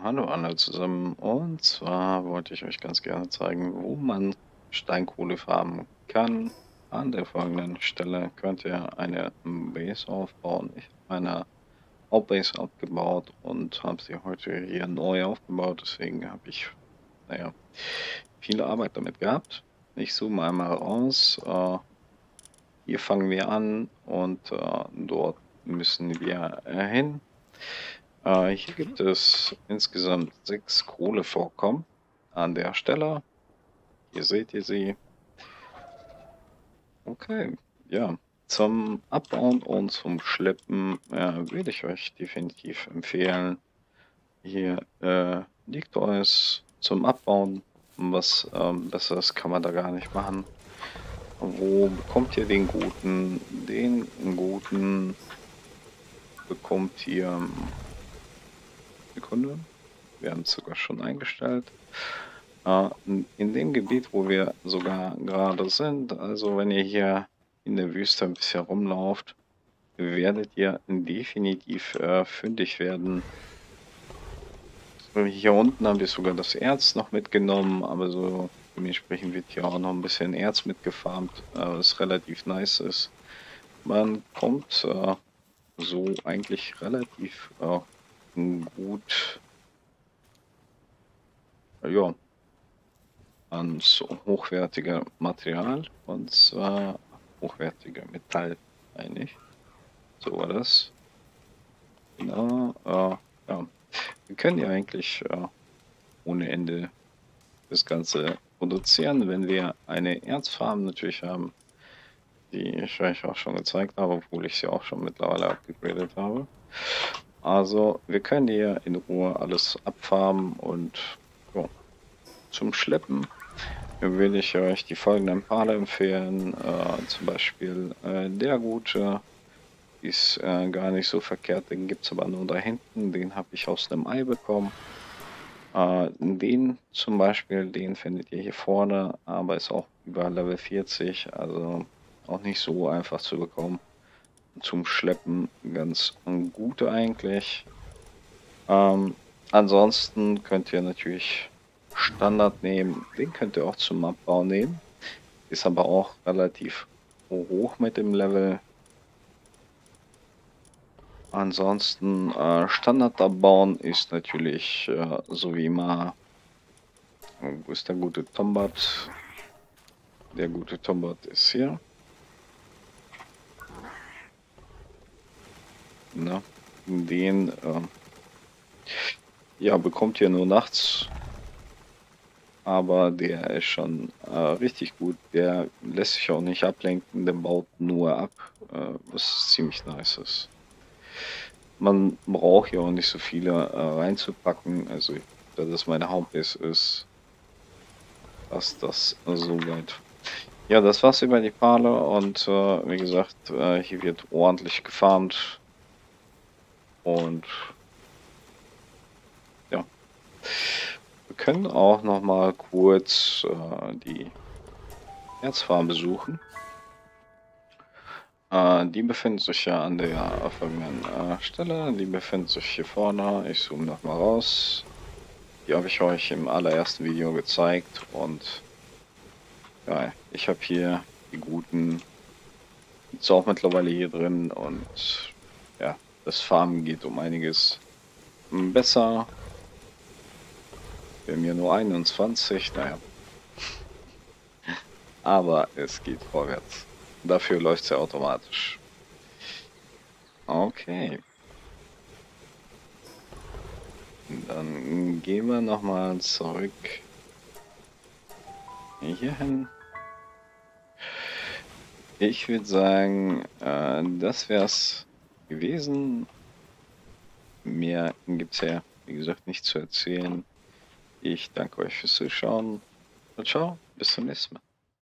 Hallo alle zusammen. Und zwar wollte ich euch ganz gerne zeigen, wo man Steinkohle farmen kann. An der folgenden Stelle könnt ihr eine Base aufbauen. Ich habe meine Hauptbase abgebaut und habe sie heute hier neu aufgebaut. Deswegen habe ich, naja, viele Arbeit damit gehabt. Ich zoome einmal raus. Hier fangen wir an und dort müssen wir hin. Hier gibt es insgesamt 6 Kohlevorkommen an der Stelle. Hier seht ihr sie. Okay, ja. Zum Abbauen und zum Schleppen würde ich euch definitiv empfehlen. Hier liegt euch zum Abbauen. Was Besseres kann man da gar nicht machen. Wo bekommt ihr den guten? Den guten bekommt ihr. Sekunde. Wir haben es sogar schon eingestellt. In dem Gebiet, wo wir sogar gerade sind, also wenn ihr hier in der Wüste ein bisschen rumlauft, werdet ihr definitiv fündig werden. Hier unten haben wir sogar das Erz noch mitgenommen, aber so dementsprechend wird hier auch noch ein bisschen Erz mitgefarmt, was relativ nice ist. Man kommt so eigentlich relativ gut ja, ans hochwertige Material, und zwar hochwertige Metall, eigentlich. So war das. Genau, ja. Wir können ja eigentlich ohne Ende das Ganze produzieren, wenn wir eine Erzfarm natürlich haben, die ich euch auch schon gezeigt habe, obwohl ich sie auch schon mittlerweile abgegradet habe. Also wir können hier in Ruhe alles abfarmen und ja, zum Schleppen würde ich euch die folgenden Pfade empfehlen. Zum Beispiel der gute ist gar nicht so verkehrt, den gibt es aber nur da hinten. Den habe ich aus einem Ei bekommen. Den zum Beispiel, den findet ihr hier vorne, aber ist auch über Level 40, also auch nicht so einfach zu bekommen. Zum Schleppen ganz gute eigentlich. Ansonsten könnt ihr natürlich Standard nehmen, den könnt ihr auch zum Abbau nehmen. Ist aber auch relativ hoch mit dem Level. Ansonsten Standard abbauen ist natürlich so wie immer. Wo ist der gute Tombat? Der gute Tombat ist hier. Na, den ja, bekommt ihr nur nachts. Aber der ist schon richtig gut. Der lässt sich auch nicht ablenken, der baut nur ab, was ziemlich nice ist. Man braucht ja auch nicht so viele reinzupacken. Also, da das meine Hauptbase ist, passt das soweit. Ja, das war's über die Pale und wie gesagt, hier wird ordentlich gefarmt und ja. Wir können auch noch mal kurz die Erzfarm besuchen. Die befindet sich ja an der folgenden Stelle. Die befindet sich hier vorne. Ich zoome noch mal raus. Die habe ich euch im allerersten Video gezeigt. Und ja, ich habe hier die guten. Ist auch mittlerweile hier drin. Und ja, das Farmen geht um einiges besser. Wir haben hier nur 21. Naja. Aber es geht vorwärts. Dafür läuft es ja automatisch. Okay. Dann gehen wir nochmal zurück hier hin. Ich würde sagen, das wäre es gewesen. Mehr gibt es ja, wie gesagt, nicht zu erzählen. Ich danke euch fürs Zuschauen. Und ciao, bis zum nächsten Mal.